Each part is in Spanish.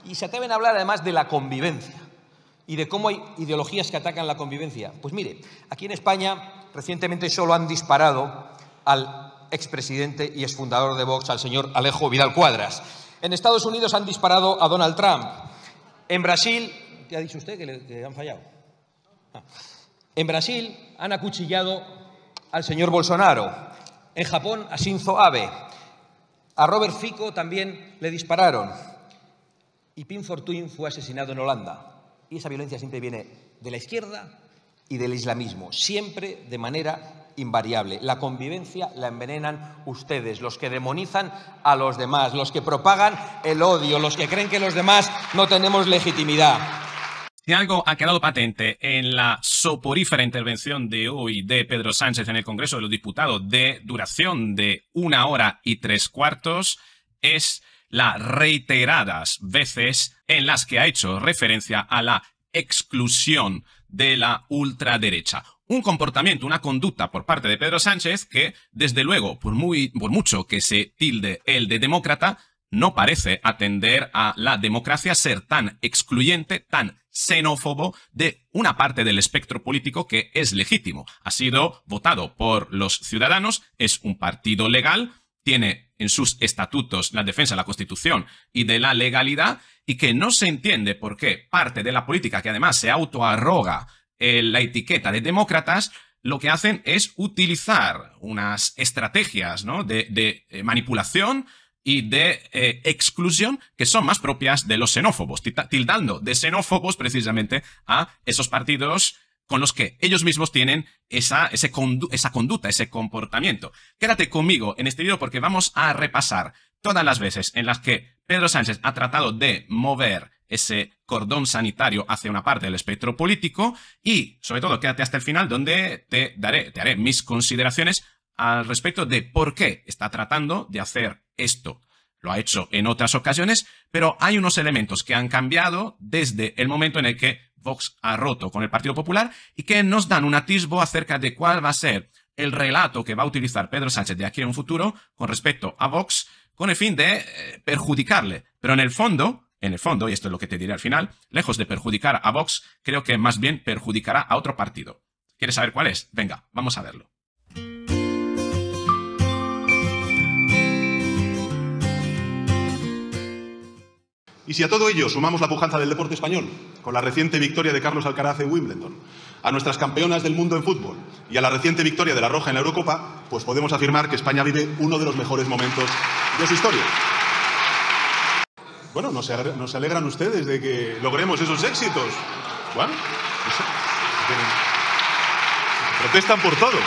y se atreven a hablar además de la convivencia y de cómo hay ideologías que atacan la convivencia. Pues mire, aquí en España recientemente solo han disparado al expresidente y exfundador de Vox, al señor Alejo Vidal Quadras. En Estados Unidos han disparado a Donald Trump. En Brasil, ¿qué ha dicho usted? Que han fallado. En Brasil han acuchillado al señor Bolsonaro. En Japón a Shinzo Abe. A Robert Fico también le dispararon. Y Pim Fortuyn fue asesinado en Holanda. Y esa violencia siempre viene de la izquierda y del islamismo, siempre de manera invariable. La convivencia la envenenan ustedes, los que demonizan a los demás, los que propagan el odio, los que creen que los demás no tenemos legitimidad. Si algo ha quedado patente en la soporífera intervención de hoy de Pedro Sánchez en el Congreso de los Diputados, de duración de 1 hora y 3/4, es las reiteradas veces en las que ha hecho referencia a la exclusión de la ultraderecha. Un comportamiento, una conducta por parte de Pedro Sánchez que, desde luego, por mucho que se tilde él de demócrata, no parece atender a la democracia, ser tan excluyente, tan xenófobo de una parte del espectro político que es legítimo. Ha sido votado por los ciudadanos, es un partido legal, tiene en sus estatutos la defensa de la Constitución y de la legalidad, y que no se entiende por qué parte de la política, que además se autoarroga la etiqueta de demócratas, lo que hacen es utilizar unas estrategias, ¿no?, de manipulación y de exclusión que son más propias de los xenófobos, tildando de xenófobos precisamente a esos partidos con los que ellos mismos tienen esa conducta, ese comportamiento. Quédate conmigo en este vídeo porque vamos a repasar todas las veces en las que Pedro Sánchez ha tratado de mover ese cordón sanitario hacia una parte del espectro político y, sobre todo, quédate hasta el final donde te haré mis consideraciones al respecto de por qué está tratando de hacer esto. Lo ha hecho en otras ocasiones, pero hay unos elementos que han cambiado desde el momento en el que Vox ha roto con el Partido Popular y que nos dan un atisbo acerca de cuál va a ser el relato que va a utilizar Pedro Sánchez de aquí en un futuro con respecto a Vox, con el fin de perjudicarle. Pero en el fondo, y esto es lo que te diré al final, lejos de perjudicar a Vox, creo que más bien perjudicará a otro partido. ¿Quieres saber cuál es? Venga, vamos a verlo. Y si a todo ello sumamos la pujanza del deporte español, con la reciente victoria de Carlos Alcaraz en Wimbledon, a nuestras campeonas del mundo en fútbol y a la reciente victoria de la Roja en la Eurocopa, pues podemos afirmar que España vive uno de los mejores momentos de su historia. Bueno, ¿no se alegran ustedes de que logremos esos éxitos? Bueno, protestan por todo.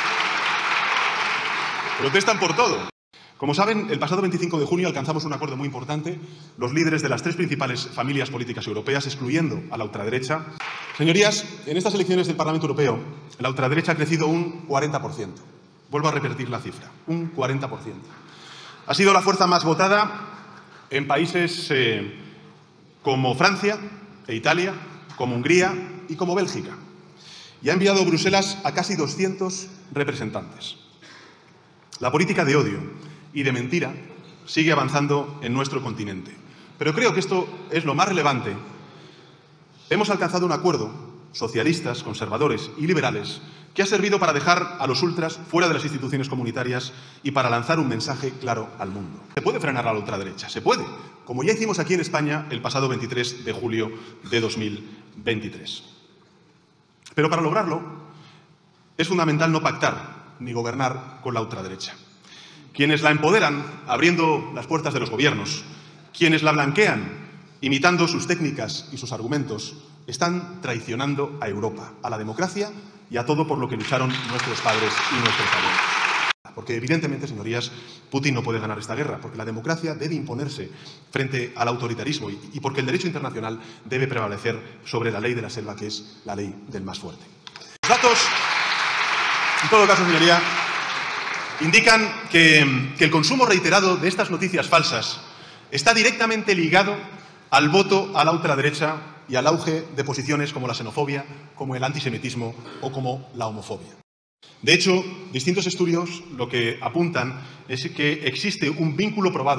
Protestan por todo. Como saben, el pasado 25 de junio alcanzamos un acuerdo muy importante, los líderes de las 3 principales familias políticas europeas, excluyendo a la ultraderecha. Señorías, en estas elecciones del Parlamento Europeo, la ultraderecha ha crecido un 40%. Vuelvo a repetir la cifra, un 40%. Ha sido la fuerza más votada en países como Francia e Italia, como Hungría y como Bélgica. Y ha enviado a Bruselas a casi 200 representantes. La política de odio y de mentira sigue avanzando en nuestro continente. Pero creo que esto es lo más relevante. Hemos alcanzado un acuerdo, socialistas, conservadores y liberales, que ha servido para dejar a los ultras fuera de las instituciones comunitarias y para lanzar un mensaje claro al mundo. Se puede frenar a la ultraderecha, se puede, como ya hicimos aquí en España el pasado 23 de julio de 2023. Pero para lograrlo es fundamental no pactar ni gobernar con la ultraderecha. Quienes la empoderan, abriendo las puertas de los gobiernos, quienes la blanquean, imitando sus técnicas y sus argumentos, están traicionando a Europa, a la democracia y a todo por lo que lucharon nuestros padres y nuestros abuelos. Porque evidentemente, señorías, Putin no puede ganar esta guerra, porque la democracia debe imponerse frente al autoritarismo y porque el derecho internacional debe prevalecer sobre la ley de la selva, que es la ley del más fuerte. Los datos, en todo caso, señoría, indican que el consumo reiterado de estas noticias falsas está directamente ligado al voto a la ultraderecha y al auge de posiciones como la xenofobia, como el antisemitismo o como la homofobia. De hecho, distintos estudios lo que apuntan es que existe un vínculo probado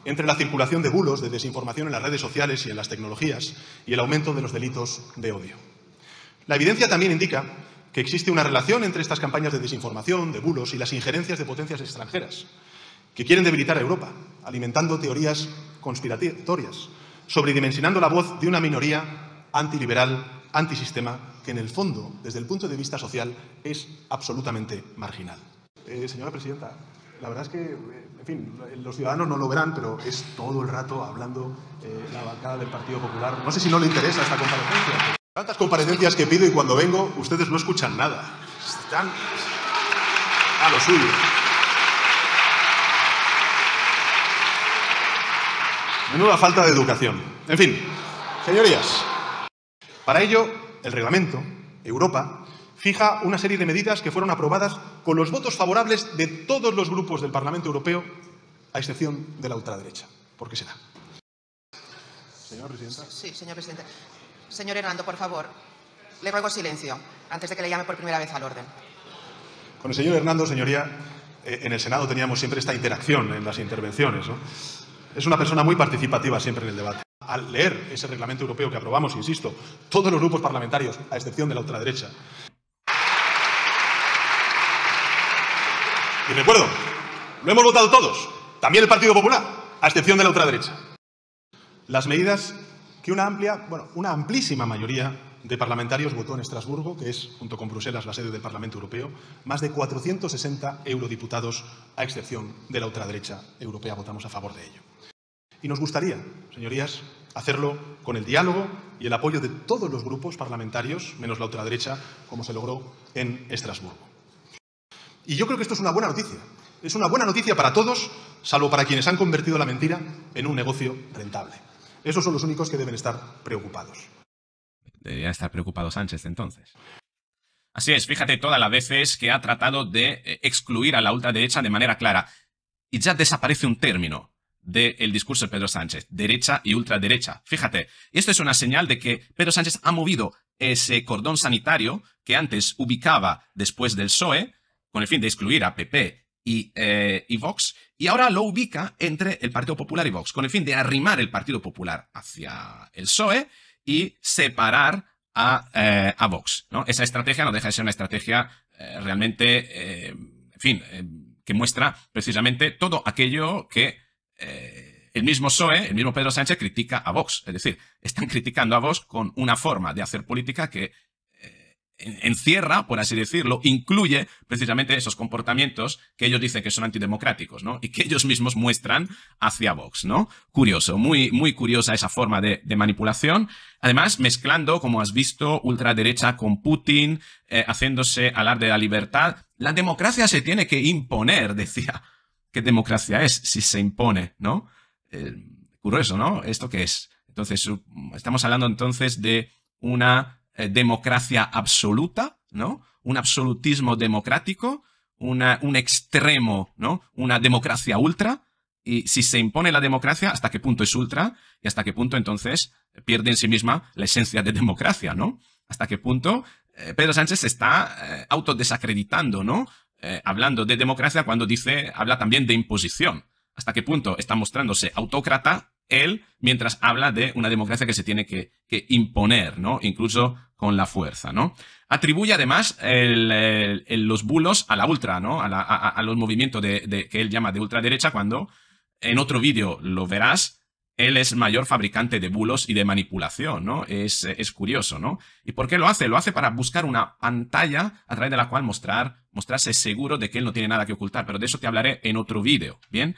entre la circulación de bulos, de desinformación en las redes sociales y en las tecnologías y el aumento de los delitos de odio. La evidencia también indica que existe una relación entre estas campañas de desinformación, de bulos y las injerencias de potencias extranjeras que quieren debilitar a Europa, alimentando teorías conspiratorias, sobredimensionando la voz de una minoría antiliberal, antisistema, que en el fondo, desde el punto de vista social, es absolutamente marginal. Señora presidenta, la verdad es que, en fin, los ciudadanos no lo verán, pero es todo el rato hablando la bancada del Partido Popular. No sé si no le interesa esta comparecencia. Tantas comparecencias que pido y cuando vengo ustedes no escuchan nada. Están a lo suyo. Menuda falta de educación. En fin, señorías, para ello el reglamento, Europa, fija una serie de medidas que fueron aprobadas con los votos favorables de todos los grupos del Parlamento Europeo, a excepción de la ultraderecha. ¿Por qué será? Señora presidenta. Sí, señor presidente. Señor Hernando, por favor, le ruego silencio antes de que le llame por primera vez al orden. Con el señor Hernando, señoría, en el Senado teníamos siempre esta interacción en las intervenciones, ¿no? Es una persona muy participativa siempre en el debate. Al leer ese reglamento europeo que aprobamos, insisto, todos los grupos parlamentarios, a excepción de la ultraderecha. Y recuerdo, lo hemos votado todos, también el Partido Popular, a excepción de la ultraderecha. Las medidas que una amplísima mayoría de parlamentarios votó en Estrasburgo, que es, junto con Bruselas, la sede del Parlamento Europeo, más de 460 eurodiputados, a excepción de la ultraderecha europea, votamos a favor de ello. Y nos gustaría, señorías, hacerlo con el diálogo y el apoyo de todos los grupos parlamentarios, menos la ultraderecha, como se logró en Estrasburgo. Y yo creo que esto es una buena noticia. Es una buena noticia para todos, salvo para quienes han convertido la mentira en un negocio rentable. Esos son los únicos que deben estar preocupados. Debería estar preocupado Sánchez, entonces. Así es, fíjate todas las veces que ha tratado de excluir a la ultraderecha de manera clara. Y ya desaparece un término del discurso de Pedro Sánchez, derecha y ultraderecha. Fíjate, esto es una señal de que Pedro Sánchez ha movido ese cordón sanitario que antes ubicaba después del PSOE, con el fin de excluir a PP y Vox, y ahora lo ubica entre el Partido Popular y Vox, con el fin de arrimar el Partido Popular hacia el PSOE y separar a Vox, ¿no? Esa estrategia no deja de ser una estrategia realmente, que muestra precisamente todo aquello que el mismo PSOE, el mismo Pedro Sánchez critica a Vox. Es decir, están criticando a Vox con una forma de hacer política que encierra, por así decirlo, incluye precisamente esos comportamientos que ellos dicen que son antidemocráticos, ¿no? Y que ellos mismos muestran hacia Vox, ¿no? Curioso, muy, muy curiosa esa forma de manipulación. Además, mezclando, como has visto, ultraderecha con Putin, haciéndose alarde de la libertad. La democracia se tiene que imponer, decía. ¿Qué democracia es si se impone, no? Curioso, ¿no? ¿Esto qué es? Entonces, estamos hablando entonces de una democracia absoluta, ¿no? Un absolutismo democrático, un extremo, ¿no? Una democracia ultra. Y si se impone la democracia, ¿hasta qué punto es ultra? Y hasta qué punto, entonces, pierde en sí misma la esencia de democracia, ¿no? Hasta qué punto Pedro Sánchez se está autodesacreditando, ¿no? Hablando de democracia cuando habla también de imposición. ¿Hasta qué punto está mostrándose autócrata él mientras habla de una democracia que se tiene que imponer, ¿no? Incluso con la fuerza, ¿no? Atribuye además los bulos a la ultra, ¿no? A los movimientos que él llama de ultraderecha, cuando en otro vídeo lo verás. Él es mayor fabricante de bulos y de manipulación, ¿no? Es curioso, ¿no? ¿Y por qué lo hace? Lo hace para buscar una pantalla a través de la cual mostrarse seguro de que él no tiene nada que ocultar, pero de eso te hablaré en otro vídeo, ¿bien?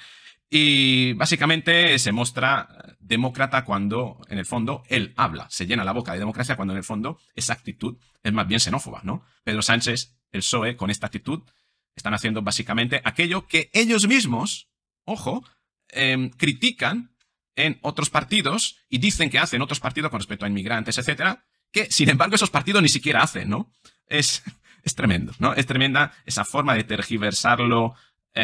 Y básicamente se muestra demócrata cuando, en el fondo, él habla, se llena la boca de democracia cuando, en el fondo, esa actitud es más bien xenófoba, ¿no? Pedro Sánchez, el PSOE, con esta actitud, están haciendo básicamente aquello que ellos mismos, ojo, critican en otros partidos y dicen que hacen otros partidos con respecto a inmigrantes, etcétera, que sin embargo esos partidos ni siquiera hacen, ¿no? Es tremendo, ¿no? Es tremenda esa forma de tergiversarlo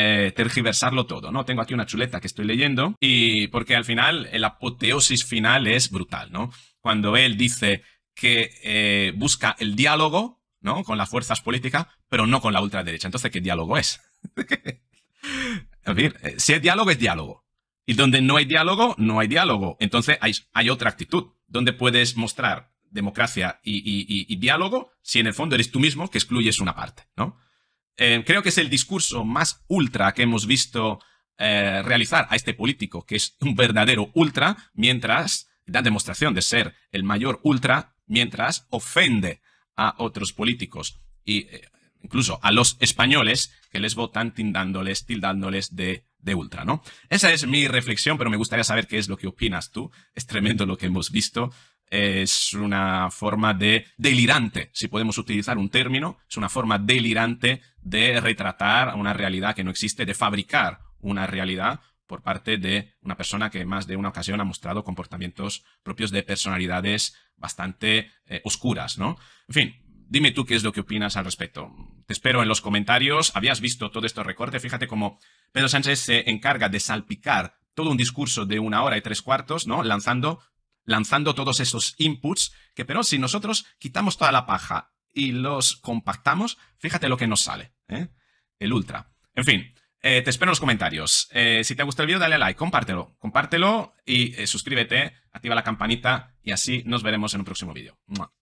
todo, ¿no? Tengo aquí una chuleta que estoy leyendo y porque al final el apoteosis final es brutal, ¿no? Cuando él dice que busca el diálogo, ¿no? Con las fuerzas políticas, pero no con la ultraderecha. Entonces, ¿qué diálogo es? En fin, si es diálogo, es diálogo. Y donde no hay diálogo, no hay diálogo. Entonces hay otra actitud, donde puedes mostrar democracia y diálogo si en el fondo eres tú mismo que excluyes una parte, ¿no? Creo que es el discurso más ultra que hemos visto realizar a este político, que es un verdadero ultra, mientras da demostración de ser el mayor ultra, mientras ofende a otros políticos y incluso a los españoles que les votan tildándoles de ultra, ¿no? Esa es mi reflexión, pero me gustaría saber qué es lo que opinas tú. Es tremendo lo que hemos visto. Es una forma de delirante, si podemos utilizar un término, es una forma delirante de retratar una realidad que no existe, de fabricar una realidad por parte de una persona que en más de una ocasión ha mostrado comportamientos propios de personalidades bastante oscuras, ¿no? En fin, dime tú qué es lo que opinas al respecto. Te espero en los comentarios. ¿Habías visto todo este recorte? Fíjate cómo Pedro Sánchez se encarga de salpicar todo un discurso de 1 hora y 3/4, ¿no? Lanzando todos esos inputs, que pero si nosotros quitamos toda la paja y los compactamos, fíjate lo que nos sale, ¿eh? El ultra. En fin, te espero en los comentarios. Si te gusta el vídeo, dale a like, compártelo y suscríbete, activa la campanita y así nos veremos en un próximo vídeo.